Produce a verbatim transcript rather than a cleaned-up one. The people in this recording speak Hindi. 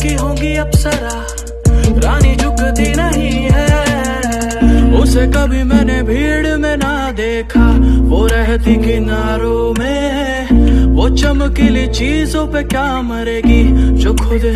की होंगी अप्सरा, रानी झुकती नहीं है। उसे कभी मैंने भीड़ में ना देखा, वो रहती किनारों में। वो चमकीली चीजों पे क्या मरेगी जो खुद